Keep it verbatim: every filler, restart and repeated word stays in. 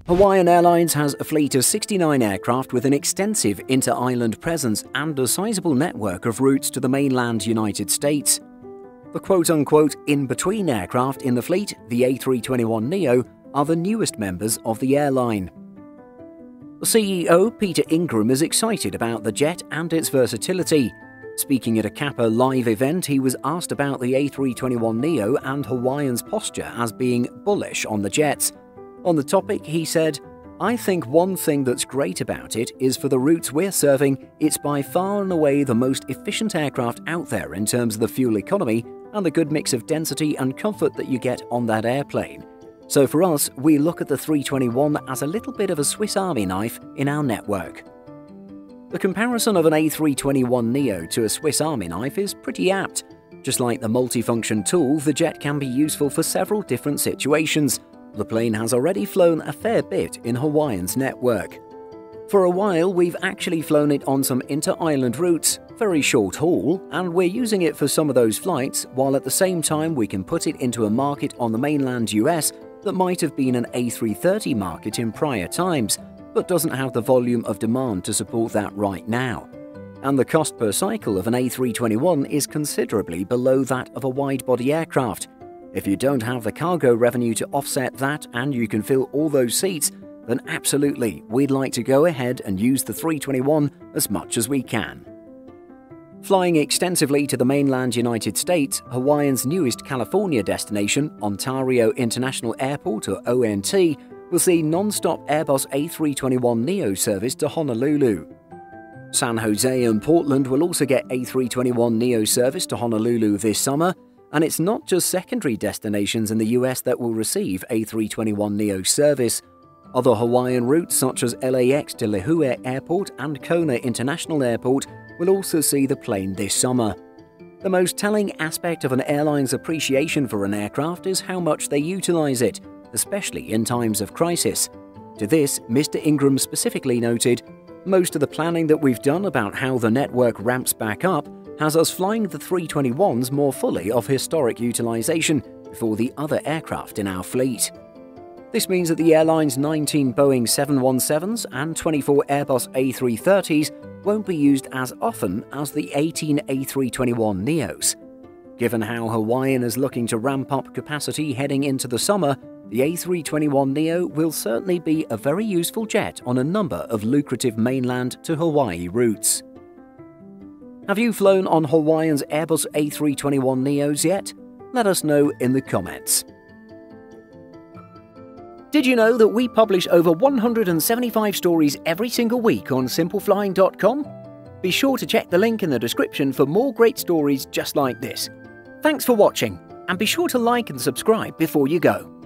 Hawaiian Airlines has a fleet of sixty-nine aircraft with an extensive inter-island presence and a sizable network of routes to the mainland United States. The quote-unquote in-between aircraft in the fleet, the A three twenty-one neo, are the newest members of the airline. The C E O, Peter Ingram, is excited about the jet and its versatility. Speaking at a Kappa live event, he was asked about the A three twenty-one neo and Hawaiian's posture as being bullish on the jets. On the topic, he said, "I think one thing that's great about it is for the routes we're serving, it's by far and away the most efficient aircraft out there in terms of the fuel economy and the good mix of density and comfort that you get on that airplane. So for us, we look at the three twenty-one as a little bit of a Swiss Army knife in our network." The comparison of an A three twenty-one neo to a Swiss Army knife is pretty apt. Just like the multifunction tool, the jet can be useful for several different situations. The plane has already flown a fair bit in Hawaiian's network. For a while, we've actually flown it on some inter-island routes, very short haul, and we're using it for some of those flights, while at the same time we can put it into a market on the mainland U S that might have been an A three thirty market in prior times, but doesn't have the volume of demand to support that right now. And the cost per cycle of an A three twenty-one is considerably below that of a wide-body aircraft. If you don't have the cargo revenue to offset that and you can fill all those seats, then absolutely, we'd like to go ahead and use the three twenty-one as much as we can. Flying extensively to the mainland United States, Hawaiian's newest California destination, Ontario International Airport or O N T, will see non-stop Airbus A three twenty-one neo service to Honolulu. San Jose and Portland will also get A three twenty-one neo service to Honolulu this summer, and it's not just secondary destinations in the U S that will receive A three twenty-one neo service. Other Hawaiian routes such as L A X to Lihue Airport and Kona International Airport will also see the plane this summer. The most telling aspect of an airline's appreciation for an aircraft is how much they utilize it, especially in times of crisis. To this, Mister Ingram specifically noted, "Most of the planning that we've done about how the network ramps back up has us flying the three twenty-ones more fully of historic utilization before the other aircraft in our fleet." This means that the airline's nineteen Boeing seven one sevens and twenty-four Airbus A three thirties won't be used as often as the eighteen A three twenty-one neos. Given how Hawaiian is looking to ramp up capacity heading into the summer, the A three twenty-one neo will certainly be a very useful jet on a number of lucrative mainland to Hawaii routes. Have you flown on Hawaiian's Airbus A three twenty-one neos yet? Let us know in the comments. Did you know that we publish over one hundred seventy-five stories every single week on simple flying dot com? Be sure to check the link in the description for more great stories just like this. Thanks for watching, and be sure to like and subscribe before you go.